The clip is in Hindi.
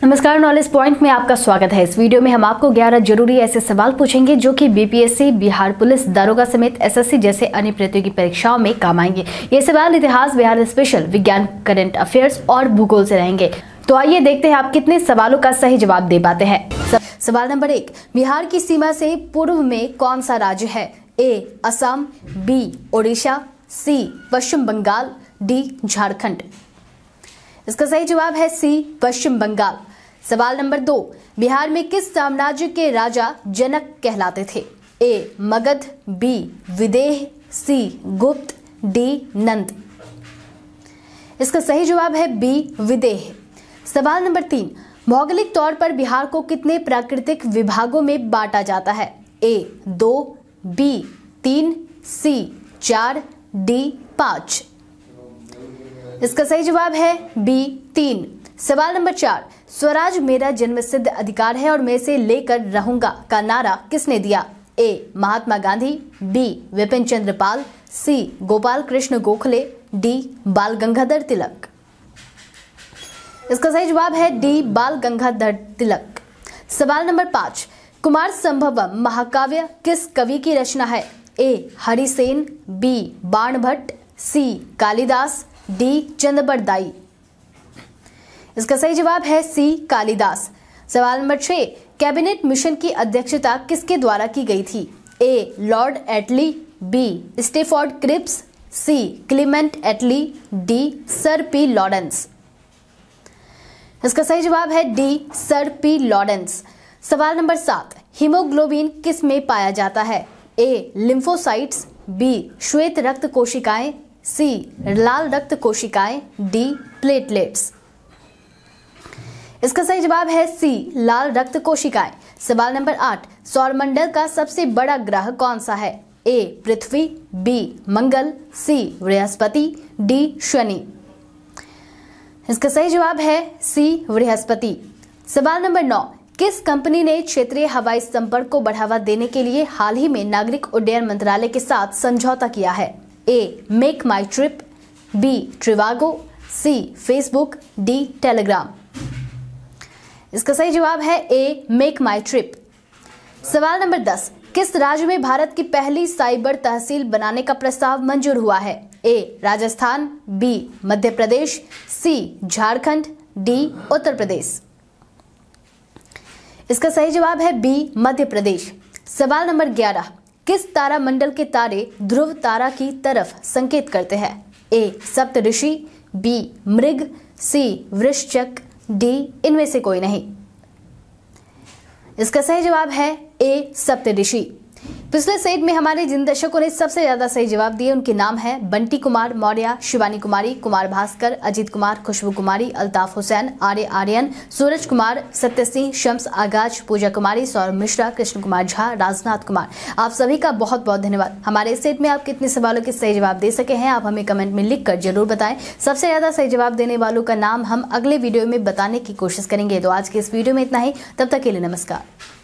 नमस्कार, नॉलेज पॉइंट में आपका स्वागत है। इस वीडियो में हम आपको 11 जरूरी ऐसे सवाल पूछेंगे जो कि बीपीएससी, बिहार पुलिस, दारोगा समेत एसएससी जैसे अन्य प्रतियोगी परीक्षाओं में काम आएंगे। ये सवाल इतिहास, बिहार स्पेशल, विज्ञान, करंट अफेयर्स और भूगोल से रहेंगे। तो आइए देखते हैं आप कितने सवालों का सही जवाब दे पाते हैं। सवाल नंबर 1, बिहार की सीमा से पूर्व में कौन सा राज्य है? A Assam, B Odisha, C Paschim Bengal, D Jharkhand. इसका सही जवाब है सी पश्चिम बंगाल। सवाल नंबर 2, बिहार में किस साम्राज्य के राजा जनक कहलाते थे? ए मगध, बी विदेह, सी गुप्त, डी नंद। इसका सही जवाब है बी विदेह। सवाल नंबर 3, भौगोलिक तौर पर बिहार को कितने प्राकृतिक विभागों में बांटा जाता है? A 2, B 3, C 4, D 5। इसका सही जवाब है बी 3। सवाल नंबर 4, स्वराज मेरा जन्मसिद्ध अधिकार है और मैं इसे लेकर रहूंगा का नारा किसने दिया? A Mahatma Gandhi, B Vipin Chandra Pal, C Gopal Krishna Gokhale, D Bal Gangadhar तिलक। इसका सही जवाब है डी बाल गंगाधर तिलक। सवाल नंबर 5, कुमार संभवम महाकाव्य किस कवि की रचना है? A Harisen, B Banabhatta, C Kalidas, D Chandbardai. इसका सही जवाब है सी कालिदास। सवाल नंबर 6, कैबिनेट मिशन की अध्यक्षता किसके द्वारा की गई थी? A lord Attlee, B Stafford Cripps, C Clement Attlee, D sir P Lawrence. इसका सही जवाब है डी सर पी लॉरेंस। सवाल नंबर 7, हीमोग्लोबिन किस में पाया जाता है? ए लिम्फोसाइट्स, बी श्वेत रक्त कोशिकाएं, सी लाल रक्त कोशिकाएं, डी प्लेटलेट्स। इसका सही जवाब है सी लाल रक्त कोशिकाएं। सवाल नंबर 8, सौरमंडल का सबसे बड़ा ग्रह कौन सा है? A Prithvi, B Mangal, C Brihaspati, D Shani. इसका सही जवाब है सी बृहस्पति। सवाल नंबर 9, किस कंपनी ने क्षेत्रीय हवाई संपर्क को बढ़ावा देने के लिए हाल ही में नागरिक उड्डयन मंत्रालय के साथ समझौता किया है? A MakeMyTrip, B trivago, C Facebook, D Telegram. इसका सही जवाब है ए मेक माई ट्रिप। सवाल नंबर 10, किस राज्य में भारत की पहली साइबर तहसील बनाने का प्रस्ताव मंजूर हुआ है? A Rajasthan, B Madhya Pradesh, C Jharkhand, D Uttar Pradesh. इसका सही जवाब है बी मध्य प्रदेश। सवाल नंबर 11, किस तारामंडल के तारे ध्रुव तारा की तरफ संकेत करते हैं? ए सप्तऋषि, बी मृग, सी वृश्चिक, डी इनमें से कोई नहीं। इसका सही जवाब है ए सप्तऋषि। पिछले सेट में हमारे जिन दर्शकों ने सबसे ज्यादा सही जवाब दिए उनके नाम है बंटी कुमार मौर्य, शिवानी कुमारी, कुमार भास्कर, अजीत कुमार, खुशबू कुमारी, अल्ताफ हुसैन, आर्य आर्यन, सूरज कुमार, सत्य सिंह, शम्स आगाज, पूजा कुमारी, सौरभ मिश्रा, कृष्ण कुमार झा, राजनाथ कुमार। आप सभी का बहुत बहुत धन्यवाद। हमारे इस सेट में आप कितने सवालों के सही जवाब दे सके हैं आप हमें कमेंट में लिखकर जरूर बताएं। सबसे ज्यादा सही जवाब देने वालों का नाम हम अगले वीडियो में बताने की कोशिश करेंगे। तो आज के इस वीडियो में इतना ही, तब तक के लिए नमस्कार।